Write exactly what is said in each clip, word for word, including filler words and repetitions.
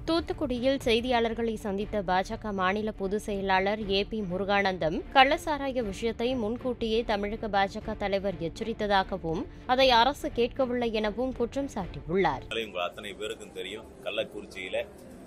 தூத்துக்குடியில் செய்தியாளர்களை சந்தித்த பாஜக மாநில பொதுச் செயலாளர் ஏ பி முருகானந்தம் கள்ளசாராய விஷயத்தை முன்கூட்டியே தமிழக பாஜக தலைவர் எச்சரித்ததாகவும் அதை அரசு கேட்கவில்லை எனவும் குற்றம் சாட்டியுள்ளார். அத்தனை பேருக்கும் தெரியும், கள்ளக்குறிச்சியில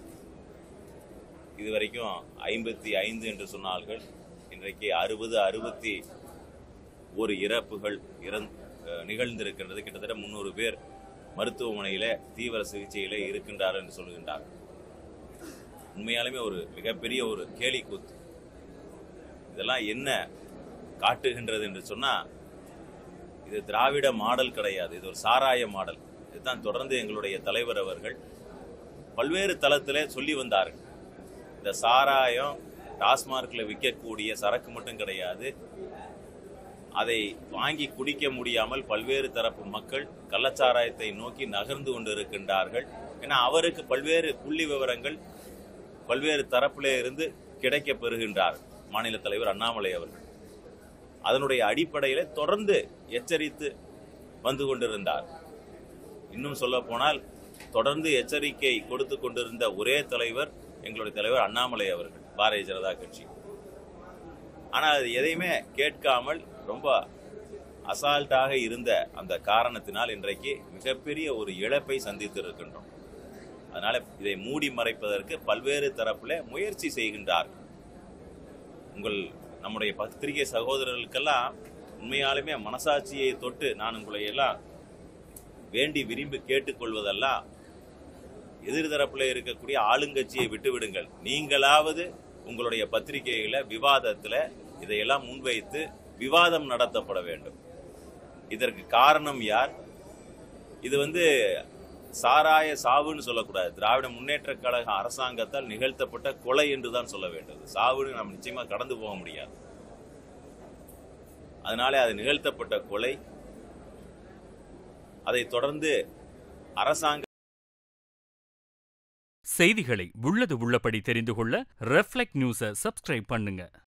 இதுவரைக்கும் ஐம்பத்தி ஐந்து என்று சொன்னார்கள், இன்றைக்கு அறுபது அறுபத்தி ஒரு இறப்புகள் நிகழ்ந்திருக்கின்றது. கிட்டத்தட்ட முன்னூறு பேர் மருத்துவமனையில தீவிர சிகிச்சையில இருக்கின்றார் என்று சொல்கின்றார். உண்மையாலுமே ஒரு மிகப்பெரிய ஒரு கேலி கூத்து. இதெல்லாம் என்ன காட்டுகின்றது என்று சொன்னா, இது திராவிட மாடல் கிடையாது, இது ஒரு சாராய மாடல். இதுதான் தொடர்ந்து எங்களுடைய தலைவர் அவர்கள் பல்வேறு தளத்திலே சொல்லி வந்தார்கள். இந்த சாராயம் டாஸ்மார்க்ல விற்கக்கூடிய சரக்கு மட்டும் கிடையாது, அதை வாங்கி குடிக்க முடியாமல் பல்வேறு தரப்பு மக்கள் கள்ளச்சாராயத்தை நோக்கி நகர்ந்து கொண்டு இருக்கின்றார்கள். ஏன்னா அவருக்கு பல்வேறு புள்ளி விவரங்கள் பல்வேறு தரப்பிலே இருந்து கிடைக்க பெறுகின்றார் மாநில தலைவர் அண்ணாமலை அவர்கள். அதனுடைய அடிப்படையில தொடர்ந்து எச்சரித்து வந்து கொண்டிருந்தார். இன்னும் சொல்ல போனால் தொடர்ந்து எச்சரிக்கை கொடுத்து கொண்டிருந்த ஒரே தலைவர் எங்களுடைய தலைவர் அண்ணாமலை அவர்கள், பாரதிய ஜனதா கட்சி. ஆனால் அது எதையுமே கேட்காமல் ரொம்ப அசால்ட்டாக இருந்த அந்த காரணத்தினால் இன்றைக்கு மிகப்பெரிய ஒரு இழப்பை சந்தித்து இருக்கின்றோம். அதனால இதை மூடி மறைப்பதற்கு பல்வேறு தரப்புல முயற்சி செய்கின்றார்கள். உங்கள் நம்முடைய பத்திரிகை சகோதரர்களுக்கெல்லாம் உண்மையாலுமே மனசாட்சியை தொட்டு நான் உங்களை எல்லாம் வேண்டி விரும்பி கேட்டுக்கொள்வதெல்லாம், எதிர்தரப்புல இருக்கக்கூடிய ஆளுங்கட்சியை விட்டுவிடுங்கள், நீங்களாவது உங்களுடைய பத்திரிகைகளை விவாதத்துல இதையெல்லாம் முன்வைத்து விவாதம் நடத்தப்பட வேண்டும். இதற்கு காரணம் யார்? இது வந்து சாராய சாவுன்னு சொல்லக்கூடாது, திராவிட முன்னேற்ற கழக அரசாங்கத்தால் நிகழ்த்தப்பட்ட கொலை என்றுதான் சொல்ல வேண்டும். சாவுன்னு நம்ம நிச்சயமா கடந்து போக முடியாது. அதனாலே அது நிகழ்த்தப்பட்ட கொலை. அதை தொடர்ந்து அரசாங்க செய்திகளை உள்ளது உள்ளபடி தெரிந்து கொள்ள ரெஃப்ளெக்ட் நியூஸை சப்ஸ்கிரைப் பண்ணுங்க.